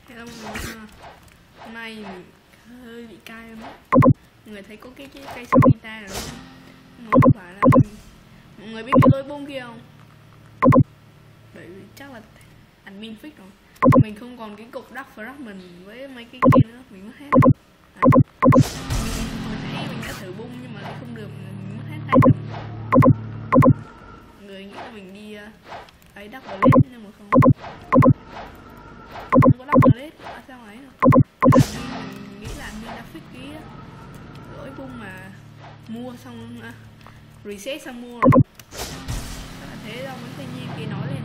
Hello mọi người ha. Hôm nay mình hơi bị cay lắm. Mọi người thấy có cái cây sạc guitar rồi đúng không? Nhưng mà không phải là mọi người biết cái lối bung kia không? Bởi vì chắc là admin fix rồi. Mình không còn cái cục Dark Fragment với mấy cái kia nữa, mình mất hết. Hồi nãy mình đã thử bung nhưng mà lại không được, mình mất hết 2 tầm. Mọi người nghĩ là mình đi ấy Dark Blade nhưng mà không có Dark Blade, sao ấy rồi. Mình nghĩ là admin đã fix cái lỗi bung mà mua xong reset xong mua rồi. Thế là thế đâu mấy thanh niên kia nói lên